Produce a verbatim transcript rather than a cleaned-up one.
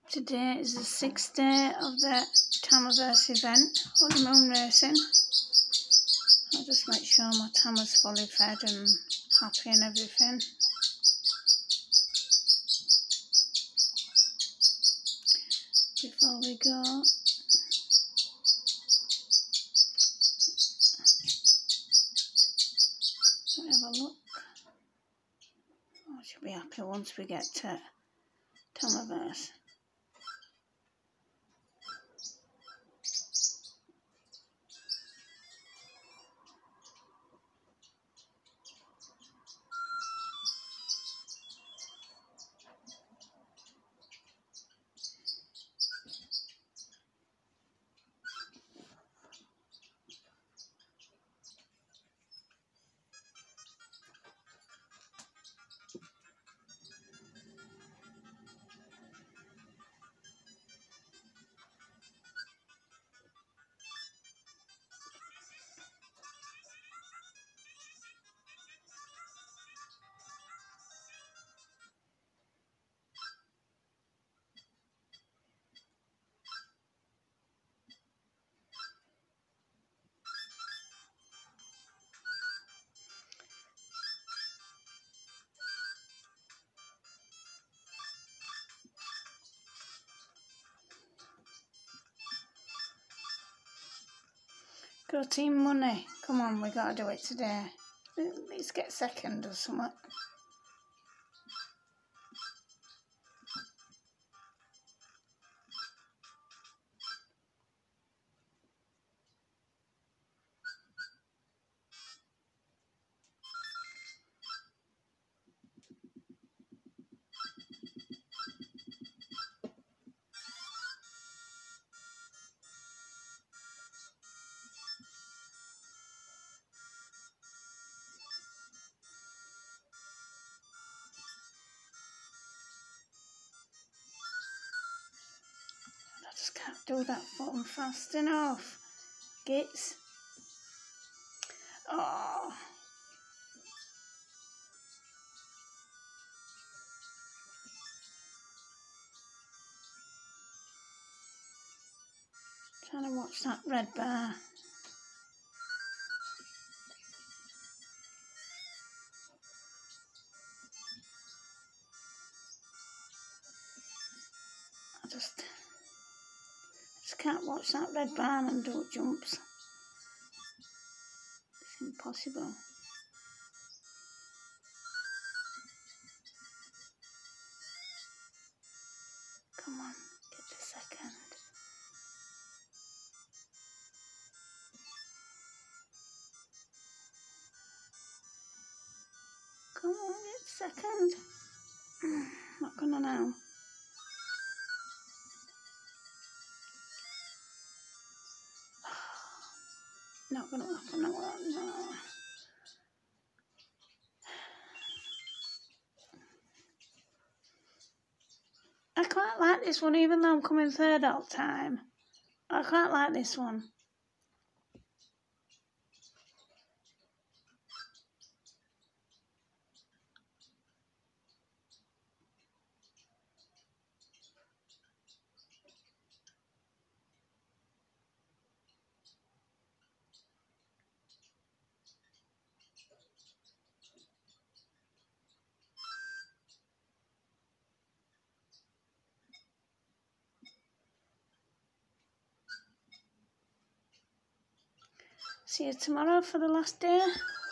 Today is the sixth day of the Tamverse event, Holy Moon Racing. I'll just make sure my Tama's fully fed and happy and everything. Before we go, let me have a look. Oh, I should be happy once we get to Tamverse. Go Team Money. Come on, we gotta do it today. At least get second or something. I just can't do that button fast enough. Gits. Oh. Trying to watch that red bar. I just, just can't watch that red bar and do jumps. It's impossible. Come on, get to second. Come on, get second. Not gonna now. Not gonna happen, no, no. I quite like this one, even though I'm coming third all the time. I quite like this one. See you tomorrow for the last day.